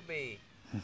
bumblebee.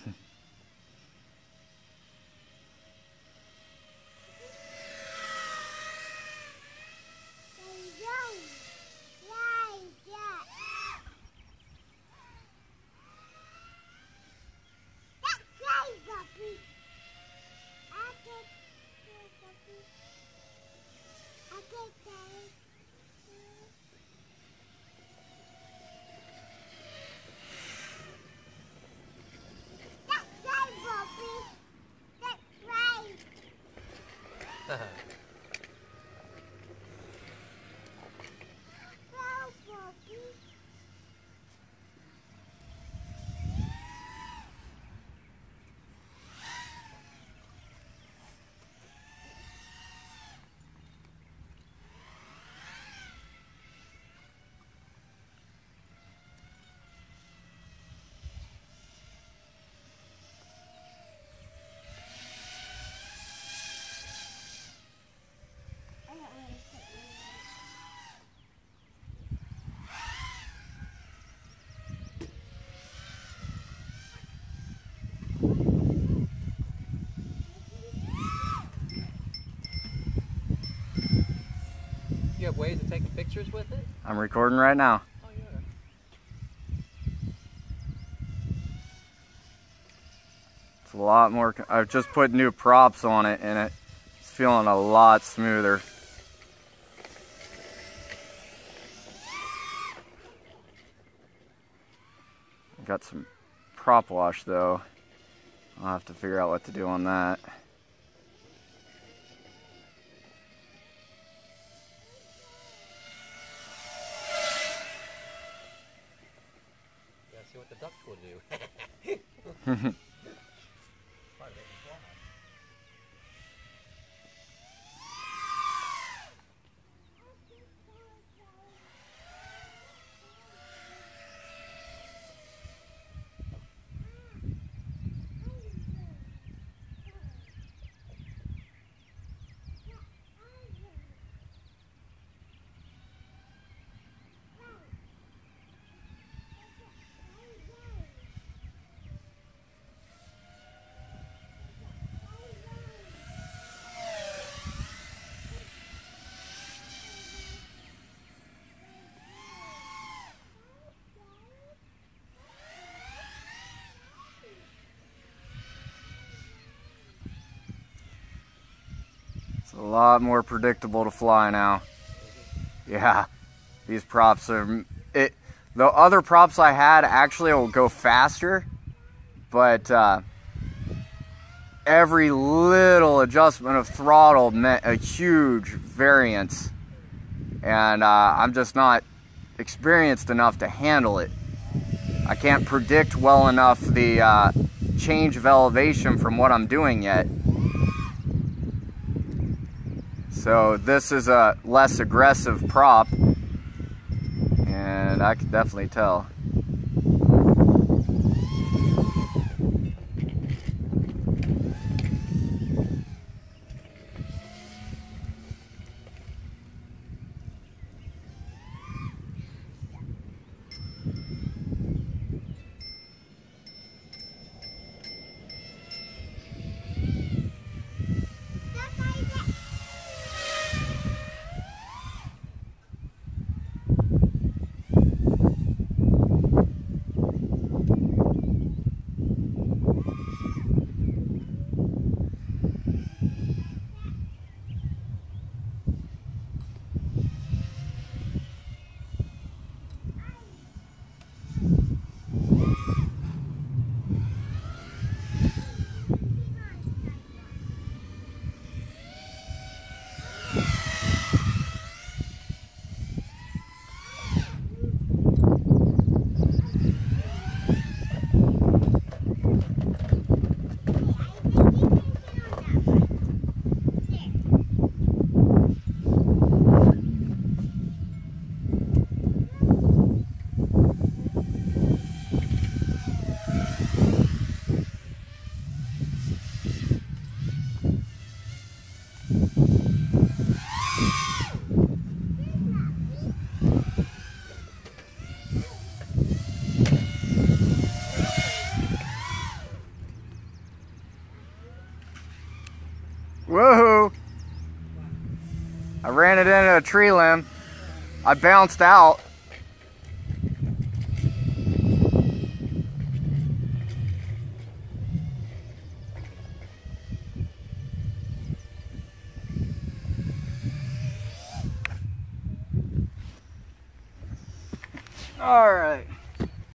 You have ways of taking pictures with it? I'm recording right now. Oh, yeah. It's a lot more. I've just put new props on it and it's feeling a lot smoother. Got some prop wash though. I'll have to figure out what to do on that. See what the ducks will do. It's a lot more predictable to fly now. Yeah, these props are... The other props I had actually will go faster, but every little adjustment of throttle meant a huge variance, and I'm just not experienced enough to handle it. I can't predict well enough the change of elevation from what I'm doing yet. So this is a less aggressive prop, and I can definitely tell. I ran it into a tree limb. I bounced out. All right.